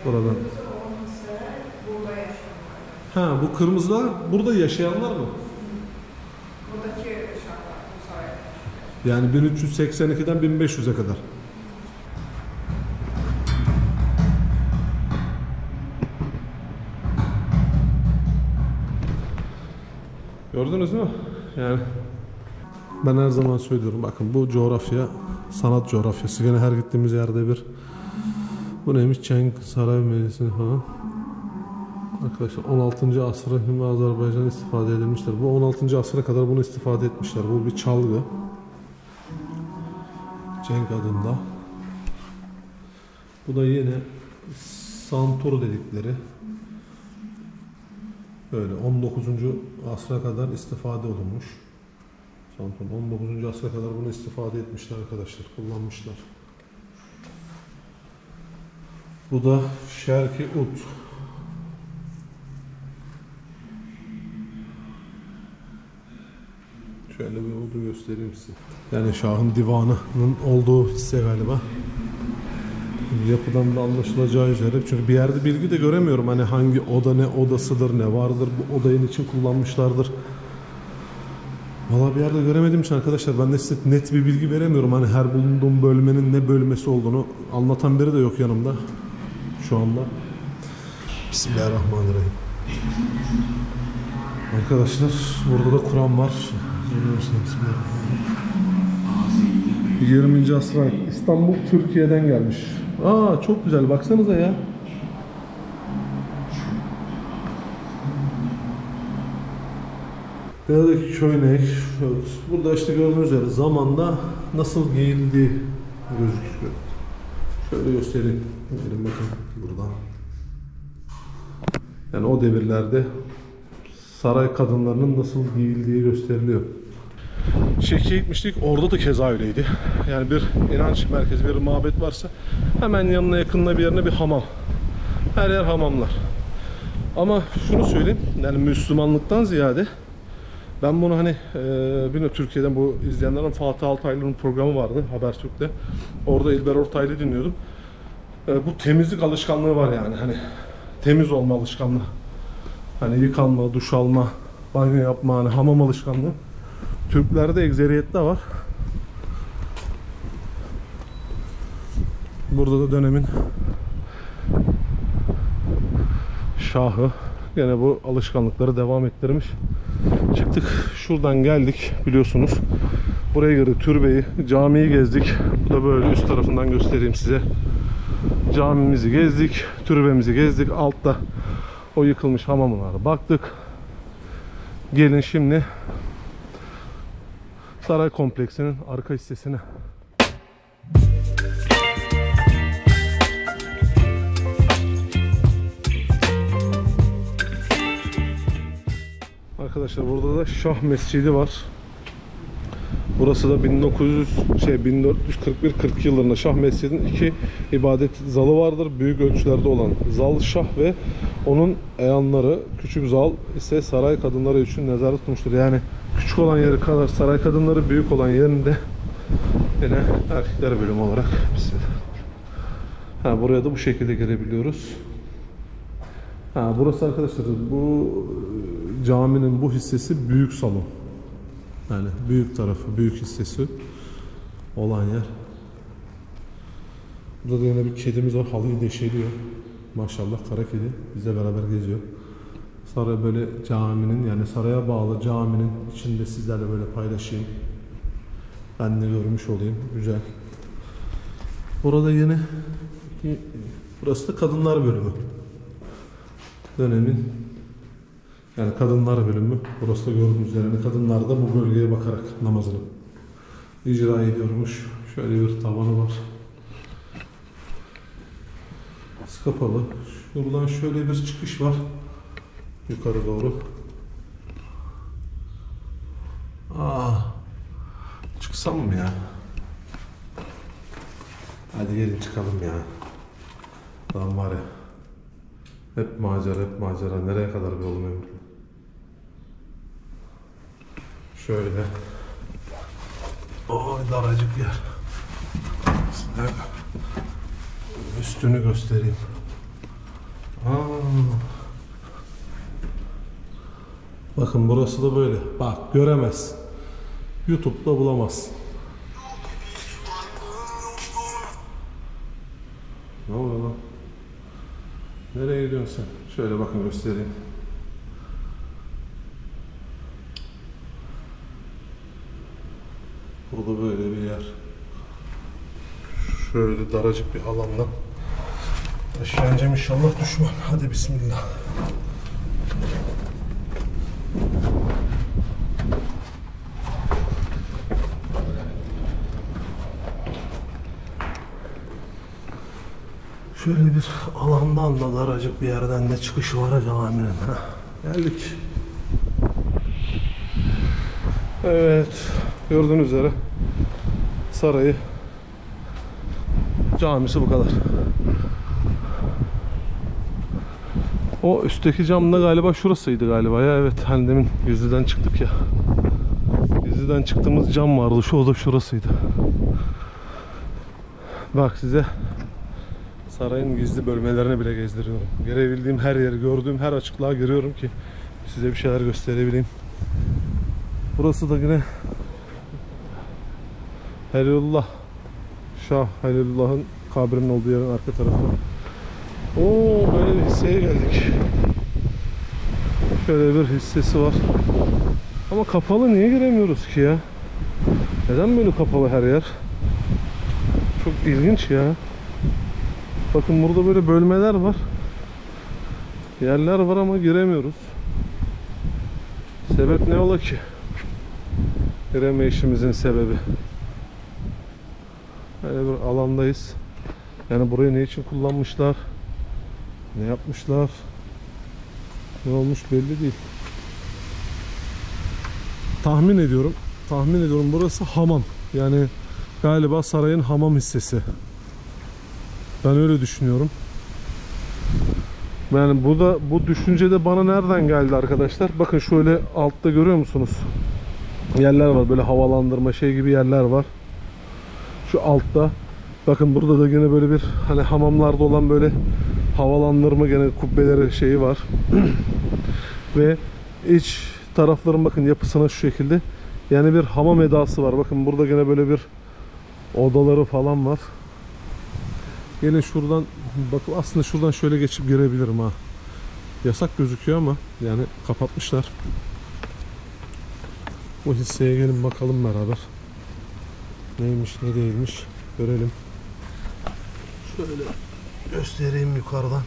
Buradan. Ha, bu kırmızılar burada yaşayanlar mı? Buradaki yaşayanlar bu sayede. Yani 1382'den 1500'e kadar. Gördünüz mü? Yani ben her zaman söylüyorum, bakın bu coğrafya sanat coğrafyası. Gene her gittiğimiz yerde bir, bu neymiş, Çenk Saray Meclisi falan. Arkadaşlar 16. asra Hint ve Azerbaycan istifade edilmişler. Bu 16. asra kadar bunu istifade etmişler. Bu bir çalgı. Cenk adında. Bu da yine santur dedikleri. Böyle 19. asra kadar istifade olunmuş. Santur 19. asra kadar bunu istifade etmişler arkadaşlar. Kullanmışlar. Bu da Şerki Ud. Şöyle bir Ud'u göstereyim size. Yani Şah'ın divanının olduğu hisse galiba. Yapıdan da anlaşılacağı üzere. Çünkü bir yerde bilgi de göremiyorum. Hani hangi oda ne odasıdır, ne vardır, bu odayın için kullanmışlardır. Valla bir yerde göremediğim için arkadaşlar ben de size net bir bilgi veremiyorum. Hani her bulunduğum bölmenin ne bölmesi olduğunu anlatan biri de yok yanımda şu anda. Bismillahirrahmanirrahim. Arkadaşlar burada da Kur'an var. 20. asra. İstanbul Türkiye'den gelmiş. Aa, çok güzel, baksanıza ya. Buradaki köynek. Burada işte gördüğünüz üzere zamanda nasıl giyildiği gözüküyor. Şöyle göstereyim. Gelin bakın buradan. Yani o devirlerde saray kadınlarının nasıl giyildiği gösteriliyor. Şeki'ye gitmiştik. Orada da keza öyleydi. Yani bir inanç merkezi, bir mabet varsa hemen yanına, yakınına bir yerine bir hamam. Her yer hamamlar. Ama şunu söyleyeyim. Yani Müslümanlıktan ziyade ben bunu hani bilmiyorum, Türkiye'den bu izleyenlerin Fatih Altaylı'nın programı vardı Habertürk'te. Orada İlber Ortaylı dinliyordum. Bu temizlik alışkanlığı var yani. Hani temiz olma alışkanlığı. Hani yıkanma, duş alma, banyo yapma, hani hamam alışkanlığı. Türklerde ekseriyette var. Burada da dönemin şahı gene bu alışkanlıkları devam ettirmiş. Çıktık şuradan, geldik biliyorsunuz. Buraya göre türbeyi, camiyi gezdik. Bu da böyle üst tarafından göstereyim size. Camimizi gezdik, türbemizi gezdik. Altta o yıkılmış hamamlara baktık. Gelin şimdi saray kompleksinin arka hissesine. Arkadaşlar burada da Şah Mescidi var. Burası da 1441-40 yıllarında Şah Mescidi'nin 2 ibadet zalı vardır. Büyük ölçülerde olan Zal Şah ve onun eyanları, küçük zal ise saray kadınları için nezaret tutmuştur. Yani küçük olan yeri kadar saray kadınları, büyük olan yerinde yine erkekler bölümü olarak. Buraya da bu şekilde gelebiliyoruz. Burası arkadaşlar, bu caminin bu hissesi büyük salon. Yani büyük tarafı, büyük hissesi olan yer. Burada da yine bir kedimiz var, halıyı deşeliyor. Maşallah, kara kedi bizle beraber geziyor. Saray böyle caminin, yani saraya bağlı caminin içinde sizlerle böyle paylaşayım. Ben de görmüş olayım. Güzel. Burada yine, burası da kadınlar bölümü. Dönemin, yani kadınlar bölümü. Burası da gördüğünüz üzere kadınlar da bu bölgeye bakarak namazını icra ediyormuş. Şöyle bir tavanı var. Kapalı. Şuradan şöyle bir çıkış var. Yukarı doğru. Çıksam mı ya? Hadi gelin çıkalım ya. Lan var ya. Hep macera, hep macera. Nereye kadar bir yolum ömrüm? Şöyle. Daracık yer. Üstünü göstereyim. Bakın burası da böyle. Bak göremez. YouTube'da bulamaz. Ne oluyor lan? Nereye gidiyorsun sen? Şöyle bakın göstereyim. Burada böyle bir yer. Şöyle daracık bir alandan aşağı ineceğim, inşallah düşmem. Hadi bismillah. Şöyle bir alandan da daracık bir yerden de çıkış var caminin. Geldik. Evet, gördüğünüz üzere sarayı, camisi bu kadar. O üstteki camda galiba şurasıydı galiba ya. Evet, hani demin gizliden çıktık ya. Gizliden çıktığımız cam vardı. O da şurasıydı. Bak size sarayın gizli bölmelerini bile gezdiriyorum. Görebildiğim her yeri, gördüğüm her açıklığa giriyorum ki size bir şeyler gösterebileyim. Burası da yine Halilullah, Şah Halilullah'ın kabrinin olduğu yerin arka tarafı. Oo, böyle bir hisseye geldik. Şöyle bir hissesi var. Ama kapalı, niye giremiyoruz ki ya? Neden böyle kapalı her yer? Çok ilginç ya. Bakın burada böyle bölmeler var. Yerler var ama giremiyoruz. Sebep ne ola ki? Giremeyişimizin sebebi. Böyle bir alandayız. Yani burayı ne için kullanmışlar? Ne yapmışlar? Ne olmuş belli değil. Tahmin ediyorum burası hamam. Yani galiba sarayın hamam hissesi. Ben öyle düşünüyorum. Yani bu düşünce de bana nereden geldi arkadaşlar? Bakın şöyle altta görüyor musunuz? Yerler var, böyle havalandırma şey gibi yerler var. Şu altta. Bakın burada da yine böyle bir hani hamamlarda olan böyle havalandırma gene kubbeleri şeyi var. Ve iç tarafların bakın yapısına şu şekilde. Yani bir hamam edası var. Bakın burada gene böyle bir odaları falan var. Yine şuradan bakın, aslında şuradan şöyle geçip girebilirim ha. Yasak gözüküyor ama yani kapatmışlar. Bu hisseye gelin bakalım beraber. Neymiş ne değilmiş görelim. Şöyle göstereyim yukarıdan.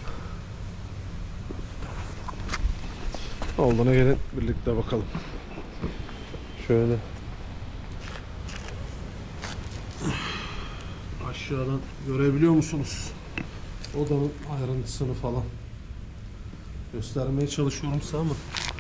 Olduğuna gelin birlikte bakalım. Şöyle aşağıdan görebiliyor musunuz? Odanın ayrıntısını falan göstermeye çalışıyorum size ama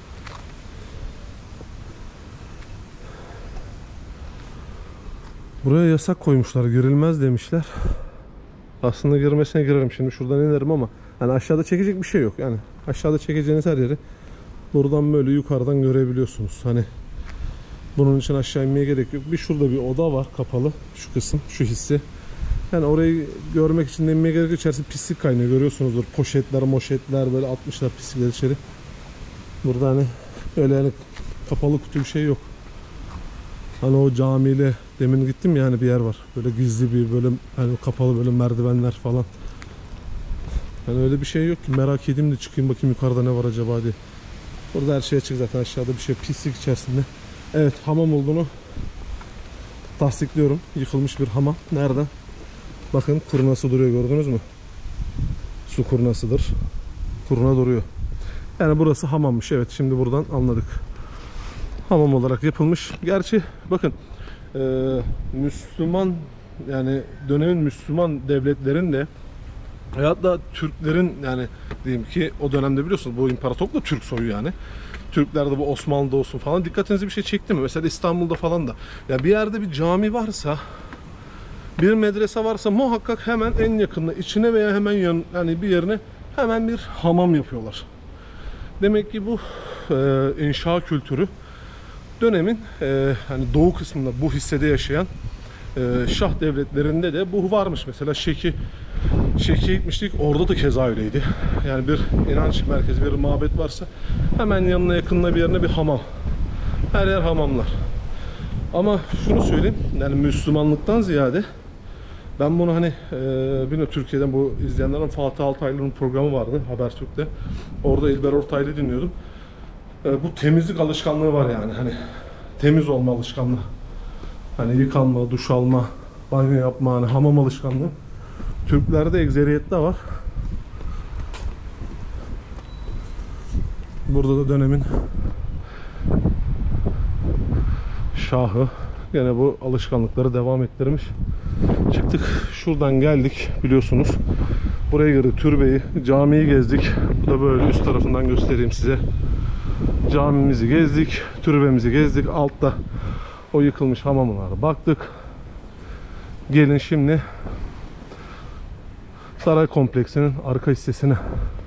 buraya yasak koymuşlar, girilmez demişler. Aslında girmesine girerim, şimdi şuradan inerim ama hani aşağıda çekecek bir şey yok. Yani aşağıda çekeceğiniz her yeri buradan böyle yukarıdan görebiliyorsunuz. Hani bunun için aşağı inmeye gerek yok. Bir şurada bir oda var kapalı, şu kısım, şu hissi. Yani orayı görmek için de inmeye gerek yok. İçerisi pislik kaynıyor, görüyorsunuzdur. Poşetler, moşetler böyle atmışlar pislikler içeri. Burada hani öyle yani kapalı kutu bir şey yok. Hani o camiyle demin gittim ya, hani bir yer var. Böyle gizli bir böyle hani kapalı böyle merdivenler falan. Yani öyle bir şey yok ki, merak edeyim de çıkayım bakayım yukarıda ne var acaba diye. Burada her şey açık zaten, aşağıda bir şey pislik içerisinde. Evet, hamam olduğunu tasdikliyorum. Yıkılmış bir hamam. Nerede? Bakın kurnası duruyor, gördünüz mü? Su kurnasıdır. Kurna duruyor. Yani burası hamammış. Evet, şimdi buradan anladık. Hamam olarak yapılmış. Gerçi bakın Müslüman, yani dönemin Müslüman devletlerin de veyahut da Türklerin, yani diyeyim ki o dönemde biliyorsunuz bu imparatorluk da Türk soyu yani. Türklerde bu Osmanlı'da olsun falan dikkatinizi bir şey çekti mi? Mesela İstanbul'da falan da. Ya bir yerde bir cami varsa, bir medrese varsa muhakkak hemen en yakınına, içine veya hemen yan, yani bir yerine hemen bir hamam yapıyorlar. Demek ki bu inşa kültürü dönemin hani doğu kısmında bu hissede yaşayan Şah devletlerinde de bu varmış. Mesela Şeki Şeki'ye gitmiştik. Orada da keza öyleydi. Yani bir inanç merkezi, bir mabet varsa hemen yanına yakınına bir yerine bir hamam. Her yer hamamlar. Ama şunu söyleyeyim. Yani Müslümanlıktan ziyade ben bunu hani bilmiyorum, Türkiye'den bu izleyenlerin Fatih Altaylı'nın programı vardı Habertürk'te. Orada İlber Ortaylı dinliyordum. Bu temizlik alışkanlığı var yani. Hani temiz olma alışkanlığı. Hani yıkanma, duş alma, banyo yapma, hani hamam alışkanlığı. Türklerde ekseriyette var. Burada da dönemin şahı gene bu alışkanlıkları devam ettirmiş. Çıktık şuradan geldik biliyorsunuz. Buraya göre türbeyi, camiyi gezdik. Bu da böyle üst tarafından göstereyim size. Camimizi gezdik, türbemizi gezdik. Altta o yıkılmış hamamlara baktık. Gelin şimdi saray kompleksinin arka hissesine.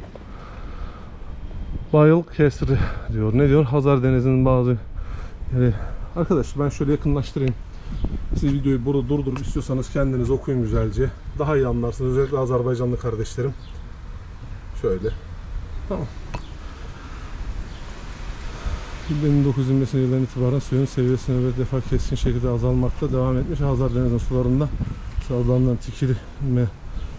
Bayıl Kesri diyor. Ne diyor? Hazar Denizi'nin bazı yani arkadaşlar ben şöyle yakınlaştırayım. Siz videoyu burada durdurup istiyorsanız kendiniz okuyun güzelce. Daha iyi anlarsınız. Özellikle Azerbaycanlı kardeşlerim. Şöyle. Tamam. 1925 yılından itibaren suyun seviyesi nöbet defa keskin şekilde azalmakta devam etmiş. Hazar Denizi'nin sularında sağlarından tikilmemiştir.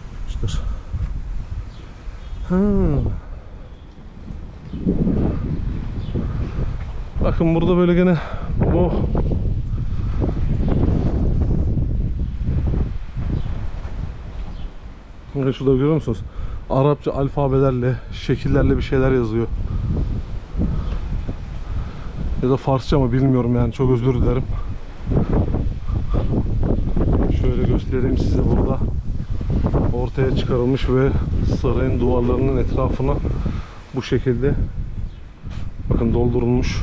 Bakın burada böyle gene bu şurada görüyor musunuz? Arapça alfabelerle, şekillerle bir şeyler yazıyor. Ya da Farsça mı bilmiyorum yani, çok özür dilerim. Şöyle göstereyim size, burada ortaya çıkarılmış ve sarayın duvarlarının etrafına bu şekilde bakın doldurulmuş.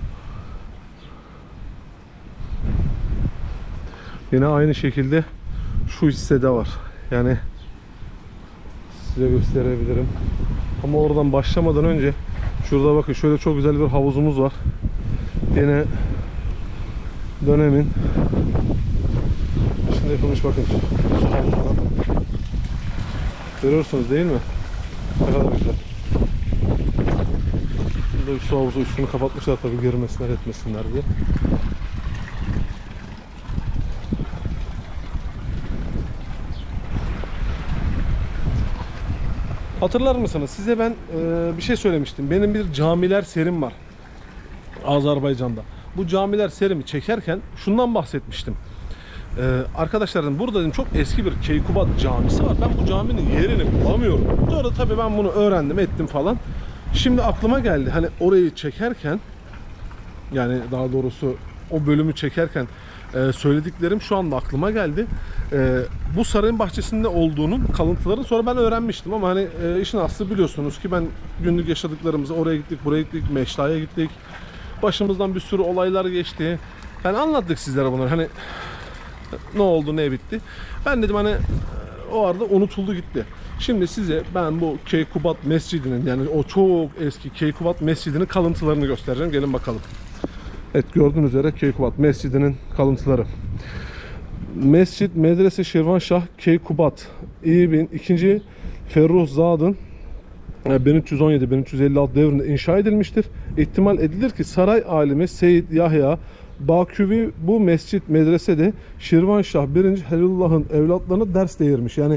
Yine aynı şekilde şu hissede var. Yani size gösterebilirim. Ama oradan başlamadan önce şurada bakın şöyle çok güzel bir havuzumuz var. Yine dönemin içinde yapılmış bakın. Görüyorsunuz değil mi? Ne kadar güzel. Burada bir su havuzu, üstünü kapatmışlar tabii girmesinler etmesinler diye. Hatırlar mısınız? Size ben bir şey söylemiştim. Benim bir camiler serim var Azerbaycan'da. Bu camiler serimi çekerken şundan bahsetmiştim. Arkadaşlarım burada dedim, çok eski bir Keykubat camisi var. Ben bu caminin yerini bulamıyorum. Sonra tabii ben bunu öğrendim ettim falan. Şimdi aklıma geldi. Hani orayı çekerken, yani daha doğrusu o bölümü çekerken söylediklerim şu anda aklıma geldi. Bu sarayın bahçesinde olduğunun kalıntılarını sonra ben öğrenmiştim ama hani işin aslı biliyorsunuz ki ben günlük yaşadıklarımızı oraya gittik, buraya gittik, Meşta'ya gittik. Başımızdan bir sürü olaylar geçti. Yani anlattık sizlere bunları. Hani ne oldu, ne bitti. Ben dedim hani o arada unutuldu gitti. Şimdi size ben bu Keykubat Mescidi'nin, yani o çok eski Keykubat Mescidi'nin kalıntılarını göstereceğim. Gelin bakalım. Evet, gördüğünüz üzere Keykubat Mescidi'nin kalıntıları. Mescid Medrese Şirvanşah Keykubat İbn 2. Ferruhzad'ın 1317-1356 devrinde inşa edilmiştir. İhtimal edilir ki saray alimi Seyyid Yahya Baküvi bu mescit medresede Şirvanşah 1. Halilullah'ın evlatlarına ders değirmiş. Yani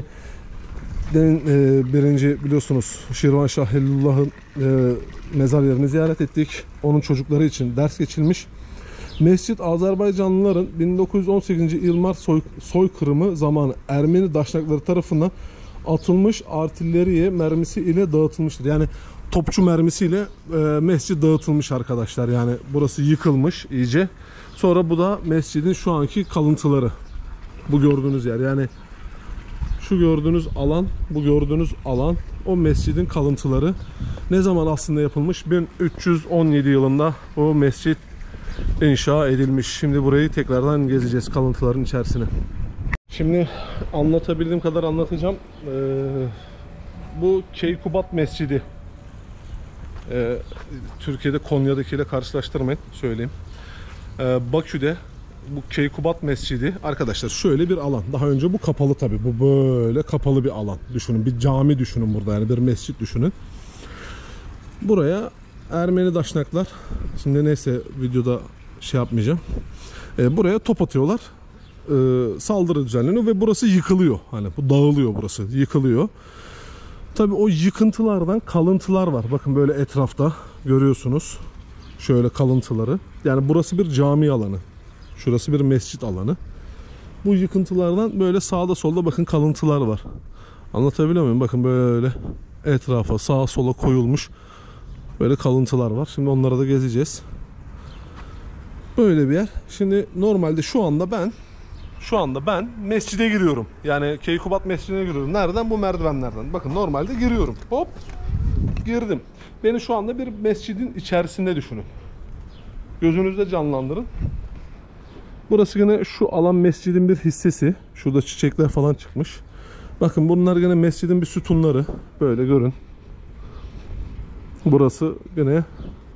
birinci biliyorsunuz Şirvanşah Halilullah'ın mezar yerini ziyaret ettik. Onun çocukları için ders geçilmiş. Mescit Azerbaycanlıların 1918. yıl Mart soykırımı zamanı Ermeni daşnakları tarafından atılmış artilleriye mermisi ile dağıtılmıştır. Yani topçu mermisiyle mescid dağıtılmış arkadaşlar. Yani burası yıkılmış iyice. Sonra bu da mescidin şu anki kalıntıları. Bu gördüğünüz yer. Yani şu gördüğünüz alan, bu gördüğünüz alan o mescidin kalıntıları. Ne zaman aslında yapılmış? 1317 yılında bu mescid inşa edilmiş. Şimdi burayı tekrardan gezeceğiz, kalıntıların içerisine. Şimdi anlatabildiğim kadar anlatacağım. Bu Keykubat Mescidi. Türkiye'de Konya'dakiyle karşılaştırmayın, söyleyeyim. Bakü'de bu Keykubat Mescidi arkadaşlar şöyle bir alan. Daha önce bu kapalı tabi. Bu böyle kapalı bir alan. Düşünün, bir cami düşünün burada, yani bir mescit düşünün. Buraya Ermeni daşnaklar, şimdi neyse videoda şey yapmayacağım. Buraya top atıyorlar. Saldırı düzenleniyor ve burası yıkılıyor. Hani bu dağılıyor, burası yıkılıyor. Tabi o yıkıntılardan kalıntılar var. Bakın böyle etrafta görüyorsunuz. Şöyle kalıntıları. Yani burası bir cami alanı. Şurası bir mescit alanı. Bu yıkıntılardan böyle sağda solda bakın kalıntılar var. Anlatabiliyor muyum? Bakın böyle etrafa sağa sola koyulmuş böyle kalıntılar var. Şimdi onlara da gezeceğiz. Böyle bir yer. Şimdi normalde şu anda ben mescide giriyorum. Yani Keykubat Mescidi'ne giriyorum. Nereden? Bu merdivenlerden. Bakın normalde giriyorum. Hop. Girdim. Beni şu anda bir mescidin içerisinde düşünün. Gözünüzde canlandırın. Burası yine şu alan mescidin bir hissesi. Şurada çiçekler falan çıkmış. Bakın bunlar yine mescidin bir sütunları. Böyle görün. Burası yine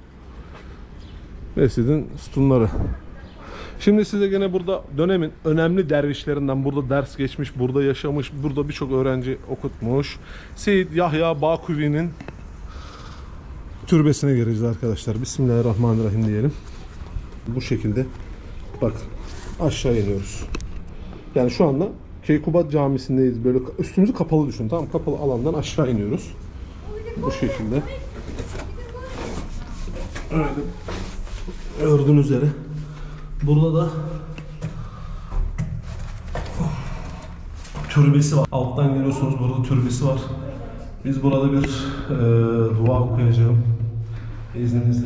mescidin sütunları. Şimdi size gene burada dönemin önemli dervişlerinden, burada ders geçmiş, burada yaşamış, burada birçok öğrenci okutmuş Seyyid Yahya Bakuvi'nin türbesine gireceğiz arkadaşlar. Bismillahirrahmanirrahim diyelim. Bu şekilde bak aşağı iniyoruz. Yani şu anda Keykubat Camisi'ndeyiz. Böyle üstümüzü kapalı düşün. Tamam, kapalı alandan aşağı iniyoruz. Bu şekilde. Öyle gördüğünüz üzere. Burada da türbesi var. Alttan geliyorsunuz, burada türbesi var. Biz burada bir dua okuyacağım. İzninizle.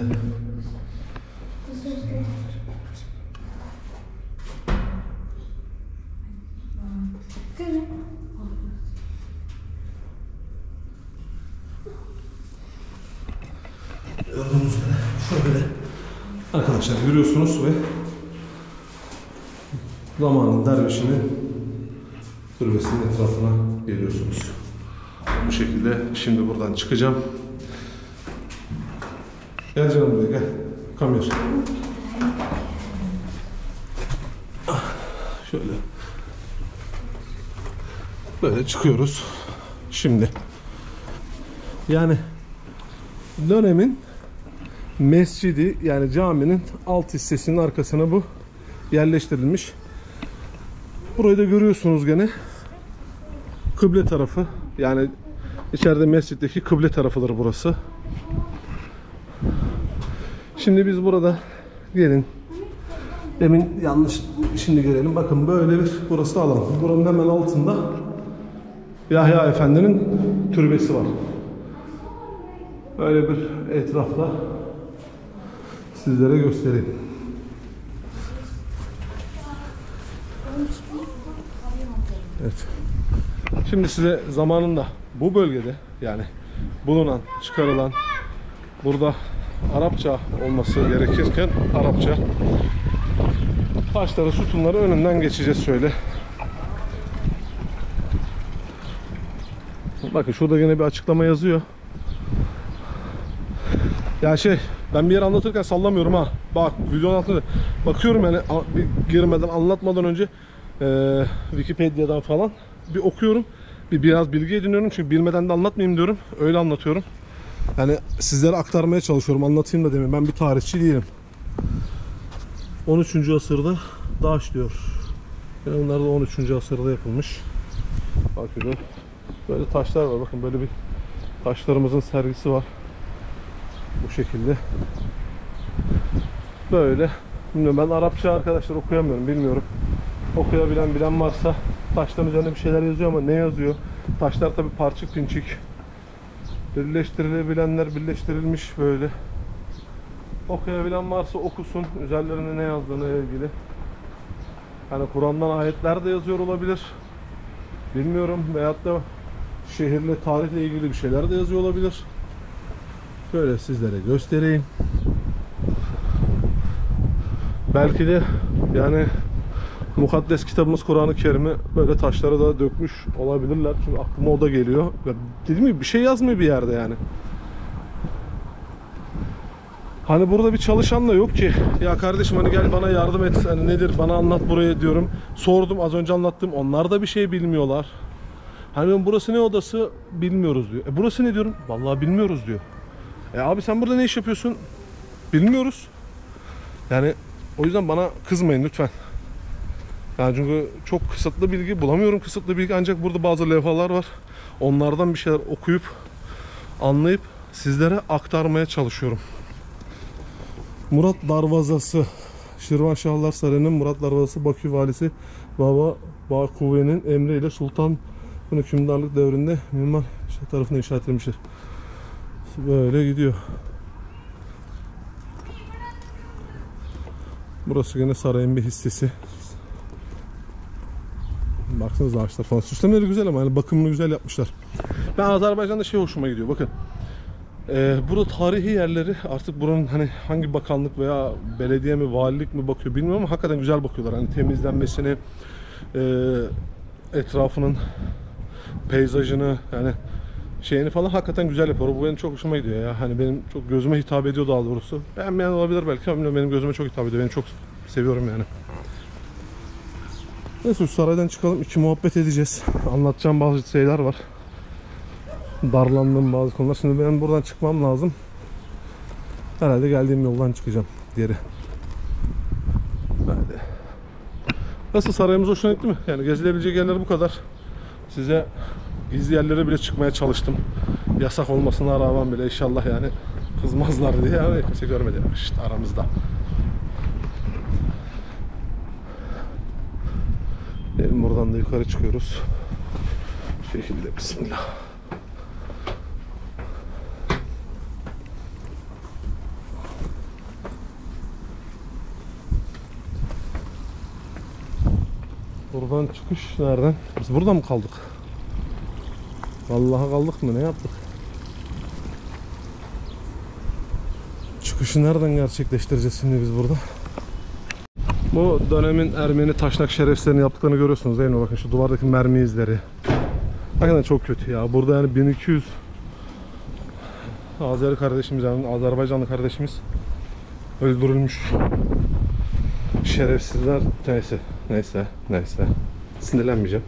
Gördüğünüz üzere şöyle arkadaşlar görüyorsunuz ve zamanın dervişinin türbesinin etrafına geliyorsunuz. Bu şekilde şimdi buradan çıkacağım. Gel canım buraya gel. Come here. Şöyle. Böyle çıkıyoruz. Şimdi. Yani dönemin mescidi, yani caminin alt hissesinin arkasına bu yerleştirilmiş. Burayı da görüyorsunuz gene. Kıble tarafı. Yani içeride mescitteki kıble tarafıdır burası. Şimdi biz burada gelin. Demin yanlış, şimdi görelim. Bakın böyle bir burası da alan. Buranın hemen altında Yahya Efendi'nin türbesi var. Böyle bir etrafta sizlere göstereyim. Evet. Şimdi size zamanında bu bölgede, yani bulunan, çıkarılan, burada Arapça olması gerekirken Arapça taşları, sütunları önünden geçeceğiz şöyle. Bakın şurada yine bir açıklama yazıyor. Ya ben bir yer anlatırken sallamıyorum ha. Bak videonun altında bakıyorum, yani bir girmeden, anlatmadan önce Wikipedia'dan falan bir okuyorum. Biraz bilgi ediniyorum çünkü bilmeden de anlatmayayım diyorum. Öyle anlatıyorum. Yani sizlere aktarmaya çalışıyorum. Anlatayım da demin. Ben bir tarihçi değilim. 13. asırda Daş diyor. Yani bunlar da 13. asırda yapılmış. Bakın böyle taşlar var. Bakın böyle bir taşlarımızın sergisi var. Bu şekilde. Böyle. Bilmiyorum, ben Arapça arkadaşlar okuyamıyorum. Bilmiyorum. Bilen varsa, taşların üzerinde bir şeyler yazıyor ama ne yazıyor? Taşlar tabi parçık pinçik. Birleştirilebilenler birleştirilmiş böyle. Okuyabilen varsa okusun. Üzerlerinde ne yazdığına ilgili. Hani Kur'an'dan ayetler de yazıyor olabilir. Bilmiyorum. Veyahut da şehirle, tarihle ilgili bir şeyler de yazıyor olabilir. Şöyle sizlere göstereyim. Belki de yani mukaddes kitabımız Kur'an-ı Kerim'i böyle taşlara da dökmüş olabilirler. Çünkü aklıma o da geliyor. Dediğim gibi bir şey yazmıyor bir yerde yani. Hani burada bir çalışan da yok ki. Ya kardeşim hani gel bana yardım et. Hani nedir bana anlat burayı diyorum. Sordum az önce anlattım. Onlar da bir şey bilmiyorlar. Hani burası ne odası bilmiyoruz diyor. Burası ne diyorum? Vallahi bilmiyoruz diyor. Abi sen burada ne iş yapıyorsun? Bilmiyoruz. Yani o yüzden bana kızmayın lütfen. Yani çünkü çok kısıtlı bilgi bulamıyorum, kısıtlı bilgi, ancak burada bazı levhalar var. Onlardan bir şeyler okuyup anlayıp sizlere aktarmaya çalışıyorum. Murat Darvazası, Şirvanşahlar Sarayı'nın Murat Darvazası, Bakü valisi Baba Bakuvve'nin emriyle Sultan hükümdarlık devrinde mimar tarafından inşa edilmiştir. Böyle gidiyor. Burası yine sarayın bir hissesi. Baksanıza ağaçlar falan. Süslemeleri güzel ama yani bakımını güzel yapmışlar. Ben Azerbaycan'da şey hoşuma gidiyor. Bakın. Burada tarihi yerleri artık buranın hani hangi bakanlık veya belediye mi, valilik mi bakıyor bilmiyorum ama hakikaten güzel bakıyorlar. Hani temizlenmesini, etrafının peyzajını, yani şeyini falan hakikaten güzel yapıyor. Bu benim çok hoşuma gidiyor ya. Hani benim çok gözüme hitap ediyor daha doğrusu. Beğenmeyen olabilir belki ama benim gözüme çok hitap ediyor. Beni çok seviyorum yani. Neyse şu saraydan çıkalım. İki muhabbet edeceğiz. Anlatacağım bazı şeyler var. Darlandığım bazı konular. Şimdi ben buradan çıkmam lazım. Herhalde geldiğim yoldan çıkacağım geri. Hadi. Nasıl, sarayımız hoşuna gitti mi? Yani gezilebilecek yerler bu kadar. Size gizli yerlere bile çıkmaya çalıştım. Yasak olmasına rağmen bile inşallah yani kızmazlar diye, ama kimse görmedi işte aramızda. Buradan da yukarı çıkıyoruz. Şu şekilde bismillah. Buradan çıkış nereden? Biz burada mı kaldık? Vallahi kaldık mı? Ne yaptık? Çıkışı nereden gerçekleştireceğiz şimdi biz burada? Bu dönemin Ermeni taşnak şerefsizlerini yaptıklarını görüyorsunuz değil mi? Bakın şu duvardaki mermi izleri. Hakikaten çok kötü ya. Burada yani 1200 Azeri kardeşimiz, yani Azerbaycanlı kardeşimiz öldürülmüş. Şerefsizler. Neyse. Sinirlenmeyeceğim.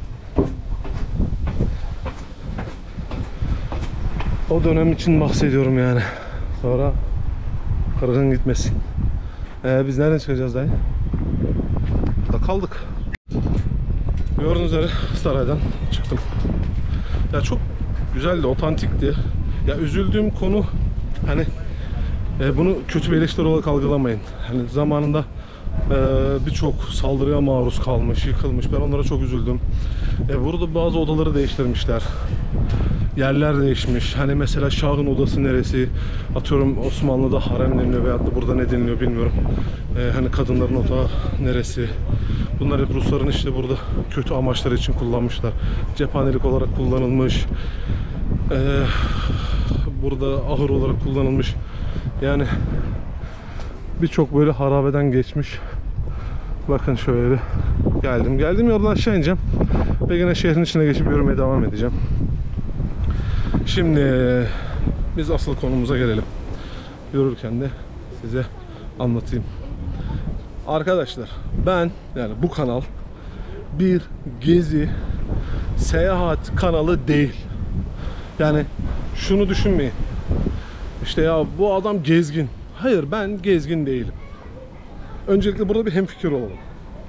O dönem için bahsediyorum yani. Sonra kırgın gitmesin. Biz nereden çıkacağız dayı? Burada kaldık. Gördüğünüz üzere saraydan çıktım. Ya çok güzeldi, otantikti. Ya üzüldüğüm konu hani bunu kötü bir eleştiri olarak algılamayın. Hani zamanında birçok saldırıya maruz kalmış, yıkılmış. Ben onlara çok üzüldüm. Burada bazı odaları değiştirmişler. Yerler değişmiş. Hani mesela Şah'ın odası neresi? Atıyorum Osmanlı'da harem deniliyor veyahut da burada ne deniliyor bilmiyorum. Hani kadınların odağı neresi? Bunlar hep Rusların işte burada kötü amaçlar için kullanmışlar. Cephanelik olarak kullanılmış. Burada ahır olarak kullanılmış. Yani birçok böyle harabeden geçmiş. Bakın şöyle geldim yoldan aşağı ineceğim ve yine şehrin içine geçip yürümeye devam edeceğim. Şimdi biz asıl konumuza gelelim. Yürürken de size anlatayım. Arkadaşlar ben, yani bu kanal bir gezi seyahat kanalı değil. Yani şunu düşünmeyin. İşte ya bu adam gezgin. Hayır, ben gezgin değilim. Öncelikle burada bir hemfikir olalım.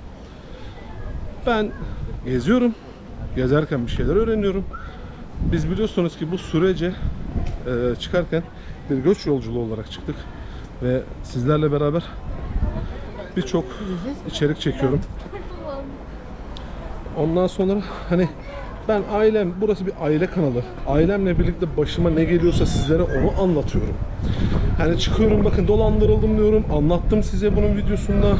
Ben geziyorum. Gezerken bir şeyler öğreniyorum. Biz biliyorsunuz ki bu sürece çıkarken bir göç yolculuğu olarak çıktık. Ve sizlerle beraber birçok içerik çekiyorum. Ondan sonra hani ben burası bir aile kanalı. Ailemle birlikte başıma ne geliyorsa sizlere onu anlatıyorum. Hani çıkıyorum, bakın dolandırıldım diyorum. Anlattım size bunun videosunda.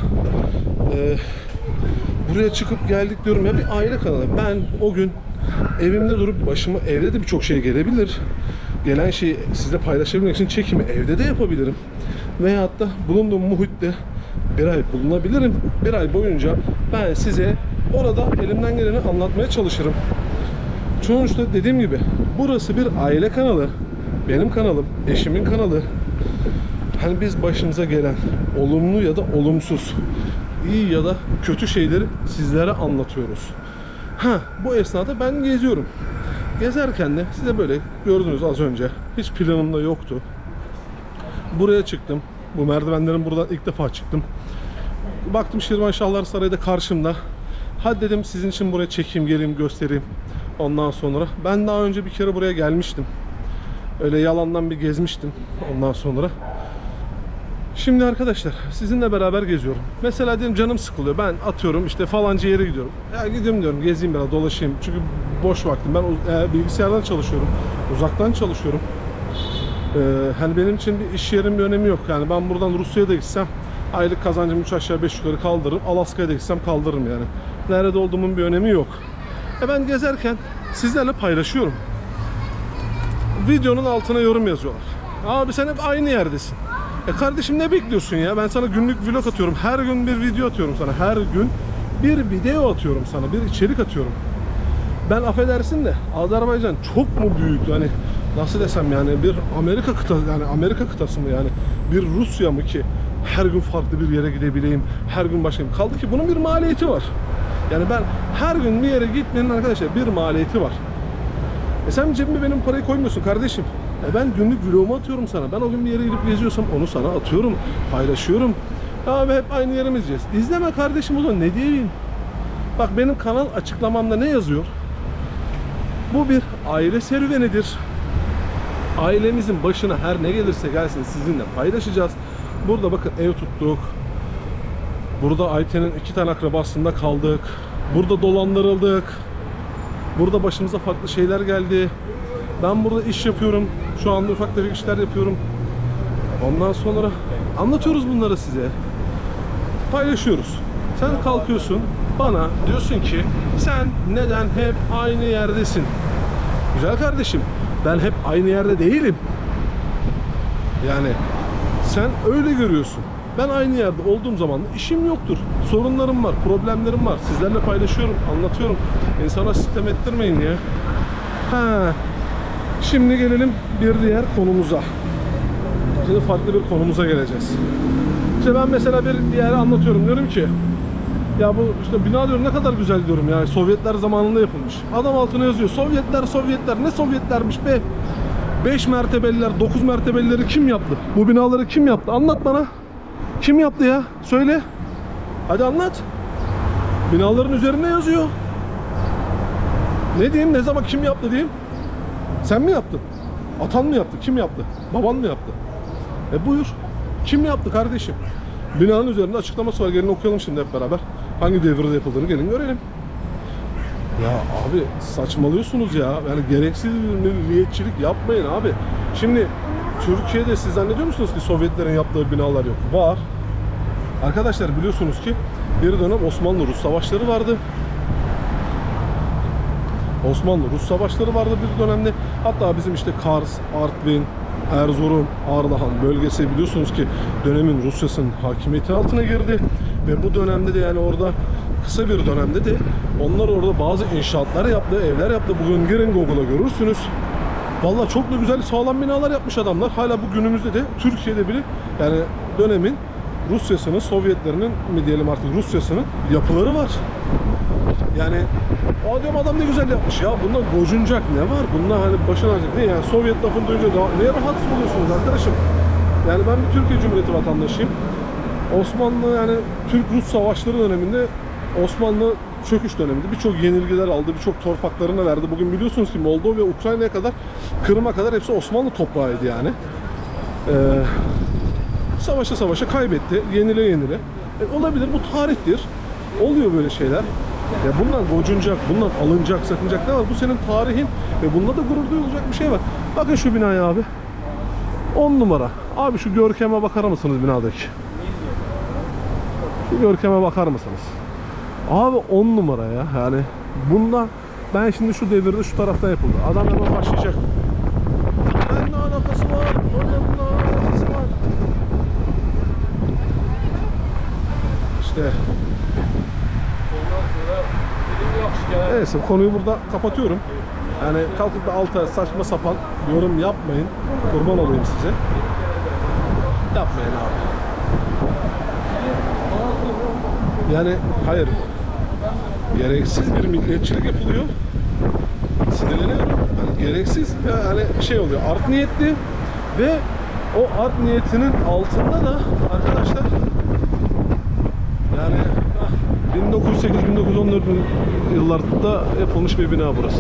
Buraya çıkıp geldik diyorum ya, bir aile kanalı. Ben o gün evimde durup başıma, evde de birçok şey gelebilir. Gelen şeyi sizle paylaşabilmek için çekimi evde de yapabilirim. Veyahut da bulunduğum muhitte bir ay bulunabilirim. Bir ay boyunca ben size orada elimden geleni anlatmaya çalışırım. Sonuçta dediğim gibi burası bir aile kanalı. Benim kanalım, eşimin kanalı. hani biz başımıza gelen olumlu ya da olumsuz, iyi ya da kötü şeyleri sizlere anlatıyoruz. Bu esnada ben geziyorum. Gezerken de size böyle gördünüz az önce. Hiç planım da yoktu. Buraya çıktım. Bu merdivenlerin buradan ilk defa çıktım. Baktım Şirvanşahlar Sarayı da karşımda. Hadi dedim sizin için buraya çekeyim, geleyim, göstereyim. Ondan sonra ben daha önce bir kere buraya gelmiştim. Öyle yalandan bir gezmiştim ondan sonra. Şimdi arkadaşlar sizinle beraber geziyorum. Mesela diyelim canım sıkılıyor. Ben atıyorum işte falanca yere gidiyorum. Ya gidiyorum diyorum, gezeyim biraz, dolaşayım. Çünkü boş vaktim. Ben bilgisayardan çalışıyorum. Uzaktan çalışıyorum. Hani benim için bir iş yerim bir önemi yok. Yani ben buradan Rusya'ya da gitsem aylık kazancımı 3 aşağı 5 yukarı kaldırırım. Alaska'ya da gitsem kaldırırım yani. Nerede olduğumun bir önemi yok. Ben gezerken sizlerle paylaşıyorum. Videonun altına yorum yazıyorlar. Abi sen hep aynı yerdesin. Kardeşim ne bekliyorsun ya? Ben sana günlük vlog atıyorum. Her gün bir video atıyorum sana. Her gün bir video atıyorum sana. Bir içerik atıyorum. Ben affedersin de Azerbaycan çok mu büyük? Hani nasıl desem yani bir Amerika kıtası, yani Amerika kıtası mı yani? Bir Rusya mı ki her gün farklı bir yere gidebileyim? Her gün başka. Kaldı ki bunun bir maliyeti var. Yani ben her gün bir yere gitmenin arkadaşlar bir maliyeti var. Sen cebime benim parayı koymuyorsun kardeşim. Ben günlük vlogumu atıyorum sana. Ben o gün bir yere gidip geziyorsam onu sana atıyorum, paylaşıyorum. Abi hep aynı yere mi izleyeceğiz? İzleme kardeşim, o zaman ne diyeyim? Bak benim kanal açıklamamda ne yazıyor? Bu bir aile serüvenidir. Ailemizin başına her ne gelirse gelsin sizinle paylaşacağız. Burada bakın ev tuttuk. Burada Ayten'in 2 tane akrabasında kaldık. Burada dolandırıldık. Burada başımıza farklı şeyler geldi. Ben burada iş yapıyorum. Şu anda ufak tefek işler yapıyorum. Ondan sonra anlatıyoruz bunları size. Paylaşıyoruz. Sen kalkıyorsun bana diyorsun ki sen neden hep aynı yerdesin? Güzel kardeşim, ben hep aynı yerde değilim. Yani sen öyle görüyorsun. Ben aynı yerde olduğum zaman işim yoktur. Sorunlarım var, problemlerim var. Sizlerle paylaşıyorum, anlatıyorum. İnsana sitem ettirmeyin ya. Şimdi gelelim bir diğer konumuza. Şimdi farklı bir konumuza geleceğiz. İşte ben mesela bir yere anlatıyorum. Diyorum ki ya bu işte bina diyorum ne kadar güzel diyorum yani Sovyetler zamanında yapılmış. Adam altına yazıyor Sovyetler ne Sovyetlermiş be. 5 mertebeliler 9 mertebelileri kim yaptı? Bu binaları kim yaptı? Anlat bana. Kim yaptı ya? Söyle. Hadi anlat. Binaların üzerine yazıyor. Ne diyeyim, ne zaman kim yaptı diyeyim? Sen mi yaptın? Atan mı yaptı? Kim yaptı? Baban mı yaptı? Buyur. Kim yaptı kardeşim? Binanın üzerinde açıklaması var. Gelin okuyalım şimdi hep beraber. Hangi devirde yapıldığını gelin görelim. Ya abi saçmalıyorsunuz ya. Yani gereksiz bir milliyetçilik yapmayın abi. Şimdi Türkiye'de siz zannediyor musunuz ki Sovyetlerin yaptığı binalar yok? Var. Arkadaşlar biliyorsunuz ki bir dönem Osmanlı-Rus savaşları vardı. Osmanlı-Rus savaşları vardı bir dönemde. Hatta bizim işte Kars, Artvin, Erzurum, Ardahan bölgesi biliyorsunuz ki dönemin Rusya'sının hakimiyeti altına girdi. Ve bu dönemde de yani orada kısa bir dönemde de onlar orada bazı inşaatlar yaptı, evler yaptı. Bugün girin Google'a görürsünüz. Vallahi çok da güzel sağlam binalar yapmış adamlar. Hala bu günümüzde de Türkiye'de bile yani dönemin Rusya'sının, Sovyetlerinin mi diyelim artık Rusya'sının yapıları var. Yani o diyorum adam ne güzel yapmış ya. Bundan gocunacak ne var? Bundan hani başına alacak ne yani Sovyet lafını duyunca daha neye rahatsız oluyorsunuz arkadaşım? Yani ben bir Türkiye Cumhuriyeti vatandaşıyım. Osmanlı yani Türk-Rus savaşları döneminde Osmanlı çöküş döneminde birçok yenilgiler aldı, birçok torpaklarını verdi. Bugün biliyorsunuz ki Moldova ve Ukrayna'ya kadar, Kırım'a kadar hepsi Osmanlı toprağıydı yani. Savaşa savaşa kaybetti, yenile. Olabilir, bu tarihtir. Oluyor böyle şeyler. Ya bundan gocunacak, bundan alınacak, sakınacak ne var? Bu senin tarihin ve bunda da gurur duyulacak bir şey var. Bakın şu binaya abi. 10 numara. Abi şu görkeme bakar mısınız binadaki? Şu görkeme bakar mısınız? Abi 10 numara ya. Yani bunda ben şimdi şu devirde şu tarafta yapıldı. Adam hemen başlayacak. Ne alakası var? Onunla alakası var. İşte neyse konuyu burada kapatıyorum. Yani kalkıp da alta saçma sapan yorum yapmayın. Kurban olayım size. Yapmayın abi. Yani hayır. Gereksiz bir milliyetçilik yapılıyor. Sinirleniyorum. Yani gereksiz yani şey oluyor. Art niyetli ve o art niyetinin altında da arkadaşlar yani 1908-1914 yıllarda yapılmış bir bina burası.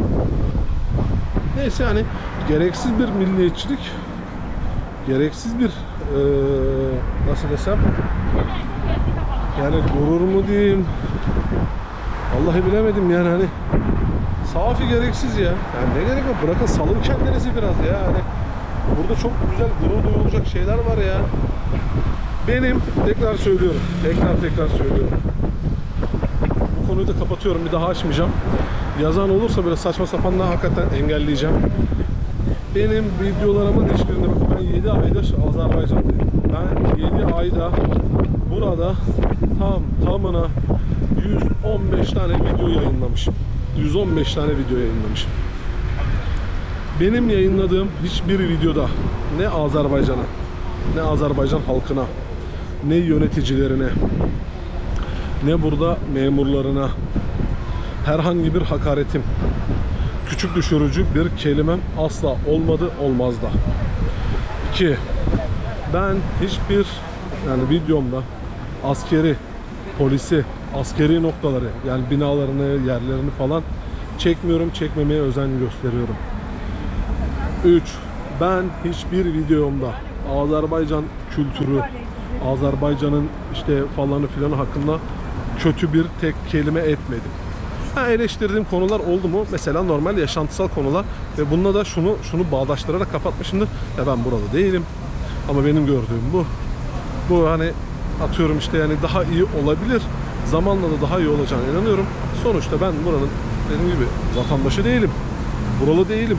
Neyse yani gereksiz bir milliyetçilik, gereksiz bir nasıl desem yani gurur mu diyeyim, vallahi bilemedim yani hani safi gereksiz ya. Yani ne gerek var? Bırakın salın kendinizi biraz ya. Yani burada çok güzel gurur duyulacak şeyler var ya. Benim tekrar söylüyorum. Tekrar söylüyorum. Bu konuyu da kapatıyorum. Bir daha açmayacağım. Yazan olursa böyle saçma sapanla hakikaten engelleyeceğim. Benim videolarımın hiçbirinde bakın ben 7 aydır Azerbaycan'dayım. Ben 7 ayda burada tamına 115 tane video yayınlamışım. 115 tane video yayınlamışım. Benim yayınladığım hiçbir videoda ne Azerbaycan'a, ne Azerbaycan halkına, ne yöneticilerine, ne burada memurlarına herhangi bir hakaretim, küçük düşürücü bir kelimem asla olmadı, olmaz da. 2. Ben hiçbir yani videomda askeri, polisi, askeri noktaları yani binalarını, yerlerini falan çekmiyorum, çekmemeye özen gösteriyorum. 3. Ben hiçbir videomda Azerbaycan kültürü, Azerbaycan'ın işte falanı filanı hakkında kötü bir tek kelime etmedim. Eleştirdiğim konular oldu mu? Mesela normal yaşantısal konular ve bununla da şunu bağdaştırarak kapatmışımdır. Ya ben burada değilim ama benim gördüğüm bu. Bu hani atıyorum işte yani daha iyi olabilir. Zamanla da daha iyi olacağına inanıyorum. Sonuçta ben buranın dediğim gibi vatandaşı değilim. Buralı değilim.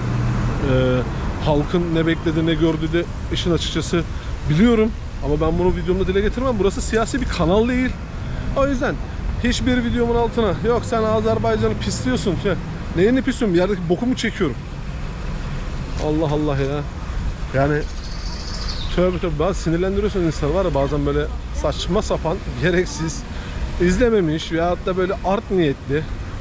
Halkın ne beklediğini ne gördüğü işin açıkçası biliyorum. Ama ben bunu videomda dile getirmem. Burası siyasi bir kanal değil. O yüzden hiçbir videomun altına yok sen Azerbaycan'ı pisliyorsun. Neyini pisliyorum? Yerdeki boku mu çekiyorum? Allah Allah ya. Yani tövbe bazı sinirlendiriyorsun insanı var ya bazen böyle saçma sapan, gereksiz, izlememiş veyahut da böyle art niyetli.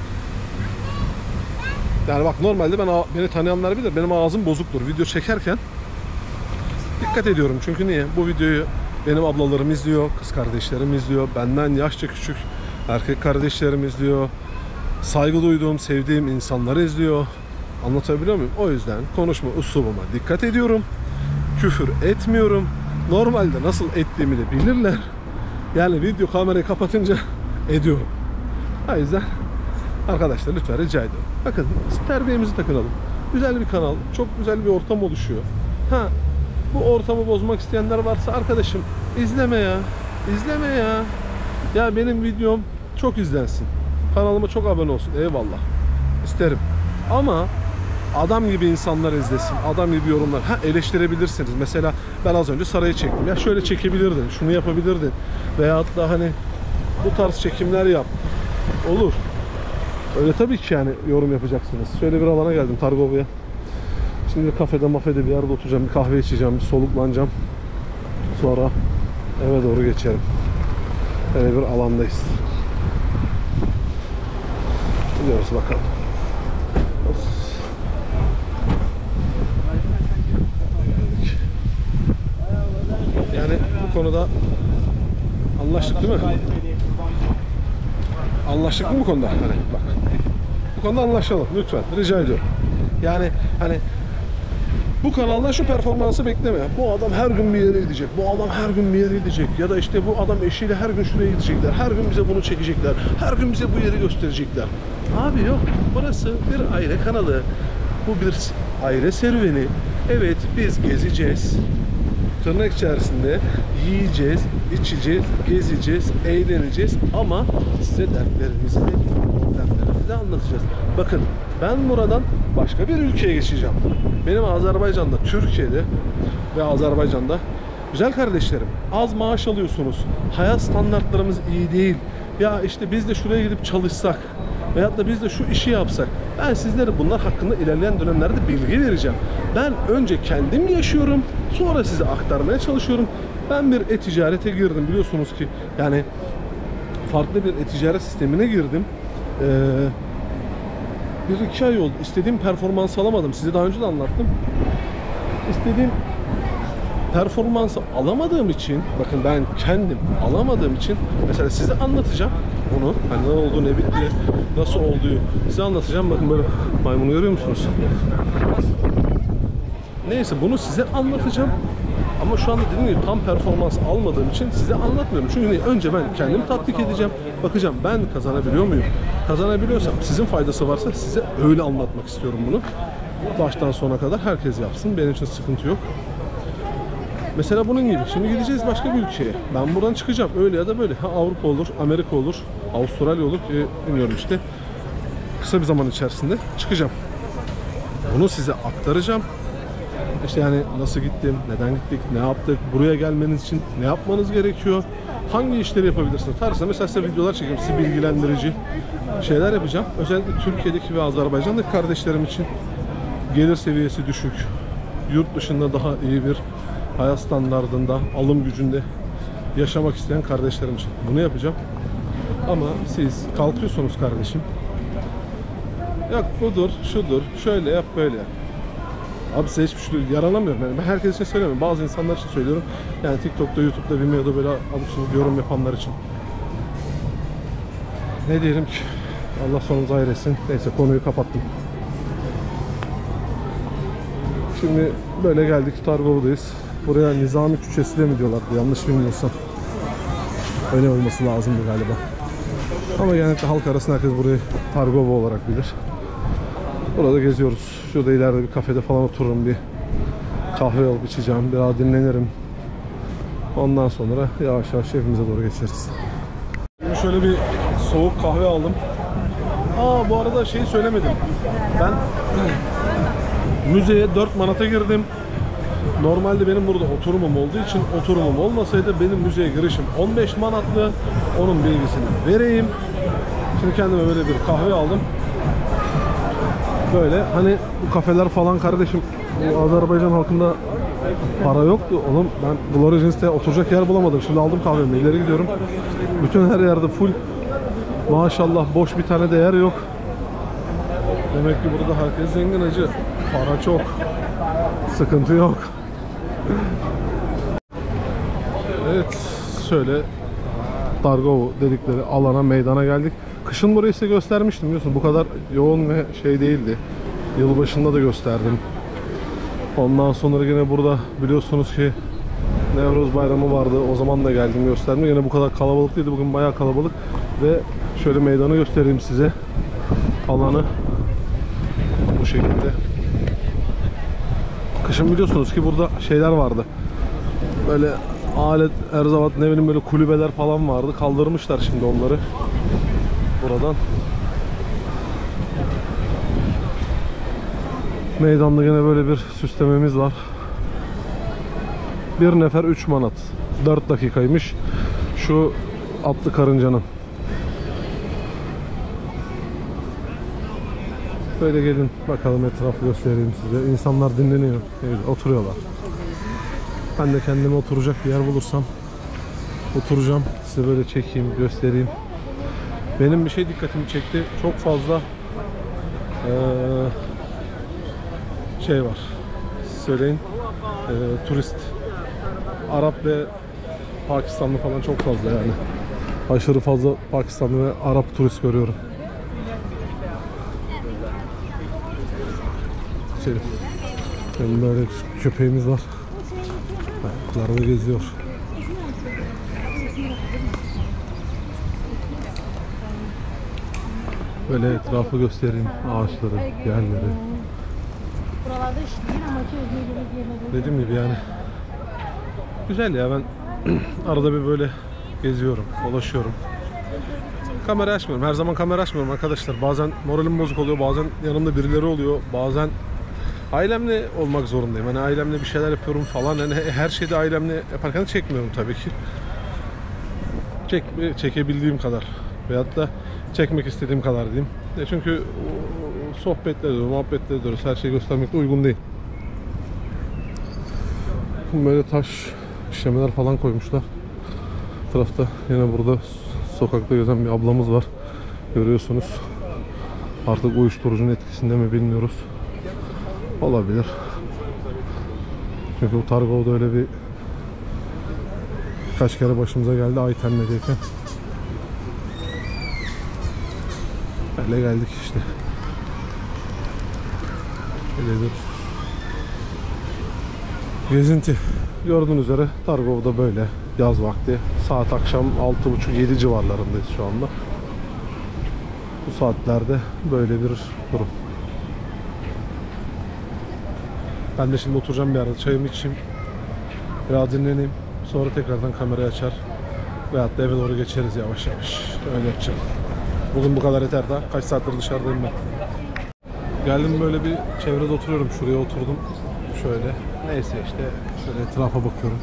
Yani bak normalde beni tanıyanlar bilir benim ağzım bozuktur. Video çekerken dikkat ediyorum çünkü niye? Bu videoyu benim ablalarım izliyor, kız kardeşlerim izliyor, benden yaşça küçük erkek kardeşlerim izliyor, saygı duyduğum, sevdiğim insanlar izliyor. Anlatabiliyor muyum? O yüzden konuşma üslubuma dikkat ediyorum. Küfür etmiyorum. Normalde nasıl ettiğimi de bilirler. Yani video kamerayı kapatınca ediyorum. O yüzden arkadaşlar lütfen rica ediyorum. Bakın terbiyemizi takınalım. Güzel bir kanal, çok güzel bir ortam oluşuyor. Bu ortamı bozmak isteyenler varsa arkadaşım izleme ya. İzleme ya. Ya benim videom çok izlensin. Kanalıma çok abone olsun. Eyvallah. İsterim. Ama adam gibi insanlar izlesin. Adam gibi yorumlar. Eleştirebilirsiniz. Mesela ben az önce sarayı çektim. Ya şöyle çekebilirdin. Şunu yapabilirdin. Veyahut da hani bu tarz çekimler yap. Olur. Öyle tabii ki yani yorum yapacaksınız. Şöyle bir alana geldim Targova'ya. Şimdi mafede bir yerde oturacağım. Bir kahve içeceğim. Bir soluklanacağım. Sonra eve doğru geçerim. Öyle bir alandayız. Gidiyoruz bakalım. Yani bu konuda anlaştık değil mi? Anlaştık mı bu konuda? Hani bak. Bu konuda anlaşalım lütfen. Rica ediyorum. Yani hani bu kanaldan şu performansı bekleme. Bu adam her gün bir yere gidecek. Bu adam her gün bir yere gidecek. Ya da işte bu adam eşiyle her gün şuraya gidecekler. Her gün bize bunu çekecekler. Her gün bize bu yeri gösterecekler. Abi yok. Burası bir aile kanalı. Bu bir aile serüveni. Evet biz gezeceğiz. Tırnak içerisinde yiyeceğiz, içeceğiz, gezeceğiz, eğleneceğiz ama size dertlerimizi de anlatacağız. Bakın ben buradan başka bir ülkeye geçeceğim. Benim Azerbaycan'da, Türkiye'de ve Azerbaycan'da güzel kardeşlerim az maaş alıyorsunuz. Hayat standartlarımız iyi değil. Ya işte biz de şuraya gidip çalışsak. Veyahut da biz de şu işi yapsak. Ben sizlere bunlar hakkında ilerleyen dönemlerde bilgi vereceğim. Ben önce kendim yaşıyorum, sonra size aktarmaya çalışıyorum. Ben bir e-ticarete girdim biliyorsunuz ki. Yani farklı bir e-ticaret sistemine girdim. 1-2 ay oldu. İstediğim performansı alamadım. Size daha önce de anlattım. İstediğim performansı alamadığım için, bakın ben kendim alamadığım için mesela size anlatacağım bunu. Hani ne oldu, ne bitti, nasıl olduğu size anlatacağım. Bakın böyle maymunu görüyor musunuz? Neyse bunu size anlatacağım. Ama şu anda dediğim gibi tam performans almadığım için size anlatmıyorum. Çünkü önce ben kendim tatbik edeceğim. Bakacağım ben kazanabiliyor muyum? Kazanabiliyorsam, sizin faydası varsa size öyle anlatmak istiyorum bunu. Baştan sona kadar herkes yapsın. Benim için sıkıntı yok. Mesela bunun gibi. Şimdi gideceğiz başka bir ülkeye. Ben buradan çıkacağım. Öyle ya da böyle. Ha Avrupa olur, Amerika olur, Avustralya olur. Bilmiyorum işte. Kısa bir zaman içerisinde çıkacağım. Bunu size aktaracağım. İşte yani nasıl gittim, neden gittik, ne yaptık, buraya gelmeniz için ne yapmanız gerekiyor, hangi işleri yapabilirsiniz tarzında mesela size videolar çekeyim, sizi bilgilendirici şeyler yapacağım. Özellikle Türkiye'deki ve Azerbaycan'daki kardeşlerim için gelir seviyesi düşük, yurt dışında daha iyi bir hayat standardında, alım gücünde yaşamak isteyen kardeşlerim için bunu yapacağım. Ama siz kalkıyorsunuz kardeşim, yok budur, şudur, şöyle yap, böyle yap. Abi size hiçbir şey yaranamıyorum. Yani ben herkes için söylemiyorum. Bazı insanlar için söylüyorum. Yani TikTok'ta, YouTube'da, Vimeo'da böyle abuk sabuk yorum yapanlar için. Ne diyelim ki? Allah sonumuzu hayır etsin. Neyse konuyu kapattım. Şimdi böyle geldik. Targov'dayız. Buraya Nizami Küçesi de mi diyorlardı? Yanlış bilmiyorsam. Öyle olması lazımdı galiba. Ama genellikle halk arasında herkes burayı Targov olarak bilir. Burada geziyoruz. Şurada ileride bir kafede falan otururum, bir kahve alıp içeceğim, biraz dinlenirim. Ondan sonra yavaş yavaş evimize doğru geçeriz. Şimdi şöyle bir soğuk kahve aldım. Bu arada şeyi söylemedim. Ben müzeye 4 manata girdim. Normalde benim burada oturumum olduğu için, oturumum olmasaydı benim müzeye girişim 15 manatlı. Onun bilgisini vereyim. Şimdi kendime böyle bir kahve aldım. Böyle hani bu kafeler falan kardeşim, bu Azerbaycan halkında para yoktu. Oğlum ben Glory Jeans'te oturacak yer bulamadım. Şimdi aldım kahvemi, ileri gidiyorum. Bütün her yerde full. Maşallah boş bir tane de yer yok. Demek ki burada herkes zengin hacı. Para çok. Sıkıntı yok. Evet, şöyle Targov dedikleri alana, meydana geldik. Kışın burayı size göstermiştim biliyorsun. Bu kadar yoğun ve şey değildi. Yılbaşında da gösterdim. Ondan sonra yine burada biliyorsunuz ki Nevruz Bayramı vardı. O zaman da geldim gösterdim. Yine bu kadar kalabalık değildi. Bugün bayağı kalabalık. Ve şöyle meydanı göstereyim size. Alanı bu şekilde. Kışın biliyorsunuz ki burada şeyler vardı. Böyle alet, erzavat, ne bileyim böyle kulübeler falan vardı. Kaldırmışlar şimdi onları. Buradan. Meydanda yine böyle bir süslememiz var. Bir nefer 3 manat. 4 dakikaymış. Şu atlı karıncanın. Böyle gelin bakalım, etrafı göstereyim size. İnsanlar dinleniyor. Oturuyorlar. Ben de kendime oturacak bir yer bulursam oturacağım. Size böyle çekeyim, göstereyim. Benim bir şey dikkatimi çekti. Çok fazla şey var. Söyleyin. Turist. Arap ve Pakistanlı falan çok fazla yani. Aşırı fazla Pakistanlı ve Arap turist görüyorum. Benim böyle köpeğimiz var. Ayaklarını geziyor. Böyle etrafı göstereyim. Ağaçları, yerleri. Dediğim gibi yani güzel ya, ben arada bir böyle geziyorum, dolaşıyorum. Kamera açmıyorum. Her zaman kamera açmıyorum arkadaşlar. Bazen moralim bozuk oluyor, bazen yanımda birileri oluyor, bazen ailemle olmak zorundayım. Hani ailemle bir şeyler yapıyorum falan. Yani her şeyde ailemle yaparken çekmiyorum tabii ki. Çekebildiğim kadar veyahut da çekmek istediğim kadar diyeyim. Çünkü sohbetler ediyoruz, muhabbetler ediyoruz. Her şeyi göstermek de uygun değil. Böyle taş işlemeler falan koymuşlar. Bu tarafta yine burada sokakta gezen bir ablamız var. Görüyorsunuz. Artık uyuşturucunun etkisinde mi bilmiyoruz. Olabilir. Çünkü bu Targov'da öyle bir kaç kere başımıza geldi Ayten'ledeyken. Öyle geldik işte. Öyledir. Gezinti. Gördüğünüz üzere Targov'da böyle yaz vakti. Saat akşam 6.30-7 civarlarındayız şu anda. Bu saatlerde böyle bir durum. Ben de şimdi oturacağım bir yerde, çayımı içeyim. Biraz dinleneyim. Sonra tekrardan kamerayı açar. Veyahut da eve doğru geçeriz yavaş yavaş. Öyle yapacağım. Bugün bu kadar yeter daha. Kaç saattir dışarıdayım ben. Geldim böyle bir çevrede oturuyorum. Şuraya oturdum. Şöyle. Neyse işte şöyle etrafa bakıyorum.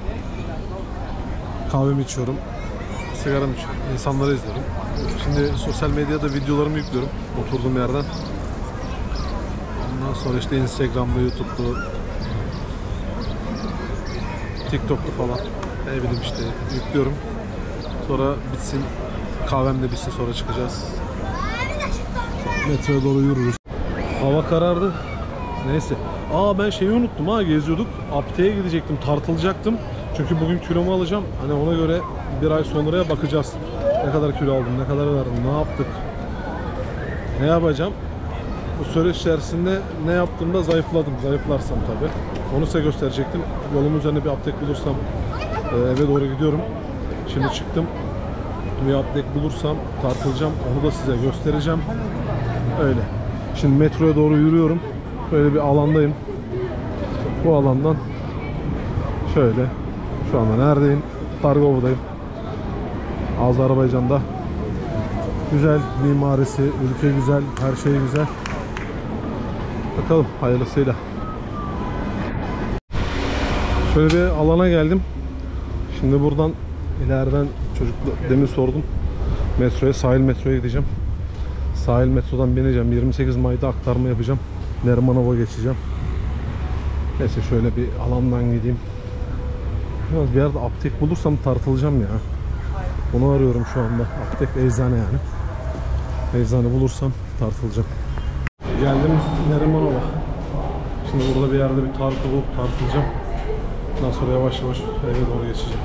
Kahvemi içiyorum. Sigaramı içiyorum. İnsanları izliyorum. Şimdi sosyal medyada videolarımı yüklüyorum. Oturduğum yerden. Ondan sonra işte Instagram'da, YouTube'da, TikTok'ta falan. Ne bileyim işte yüklüyorum. Sonra bitsin. Kahvem de bitsin, sonra çıkacağız. Metroya doğru yürürüz. Hava karardı. Neyse. Ben şeyi unuttum ha, geziyorduk. Apte'ye gidecektim, tartılacaktım. Çünkü bugün kilomu alacağım. Hani ona göre bir ay sonraya bakacağız. Ne kadar kilo aldım, ne kadar verdim, ne yaptık, ne yapacağım. Bu süreç içerisinde ne yaptığımda zayıfladım. Zayıflarsam tabii. Onu size gösterecektim. Yolum üzerine bir aptek bulursam eve doğru gidiyorum. Şimdi çıktım. Bir aptek bulursam tartılacağım. Onu da size göstereceğim. Öyle. Şimdi metroya doğru yürüyorum. Böyle bir alandayım. Bu alandan şöyle. Şu anda neredeyim? Targov'dayım. Azerbaycan'da. Güzel mimarisi, ülke güzel, her şey güzel. Bakalım hayırlısıyla. Şöyle bir alana geldim. Şimdi buradan ileriden demin sordum. Metroya, sahil metroya gideceğim. Sahil metrodan bineceğim. 28 May'da aktarma yapacağım. Nermanov'a geçeceğim. Neyse şöyle bir alandan gideyim. Biraz bir yerde aptek bulursam tartılacağım ya. Onu arıyorum şu anda. Aptek, eczane yani. Eczane bulursam tartılacağım. Geldim Nerimanov'a. Şimdi burada bir yerde bir tartılacağım. Ondan sonra yavaş yavaş eve doğru geçeceğim.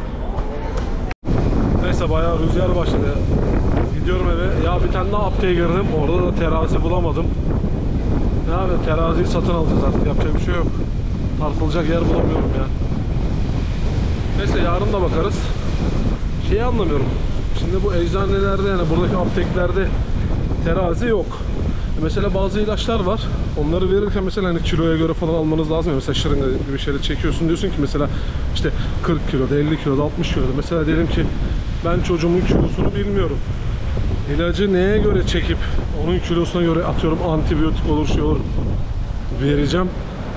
Neyse bayağı rüzgar başladı. Gidiyorum eve. Ya bir tane daha apteye girdim. Orada da terazi bulamadım. Ne abi, teraziyi satın alacağız artık. Yapacak bir şey yok. Tartılacak yer bulamıyorum ya. Neyse yarın da bakarız. Şeyi anlamıyorum. Şimdi bu eczanelerde, yani buradaki apteklerde terazi yok. Mesela bazı ilaçlar var. Onları verirken mesela hani kiloya göre falan almanız lazım. Mesela şırınga gibi şeyleri çekiyorsun. Diyorsun ki mesela işte 40 kiloda, 50 kiloda, 60 kiloda. Mesela diyelim ki ben çocuğumun kilosunu bilmiyorum. İlacı neye göre çekip onun kilosuna göre atıyorum antibiyotik olur, şey olur, vereceğim.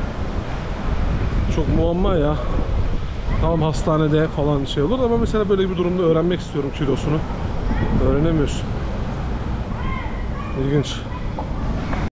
Çok muamma ya. Tamam hastanede falan şey olur ama mesela böyle bir durumda öğrenmek istiyorum kilosunu. Öğrenemiyorsun. İlginç.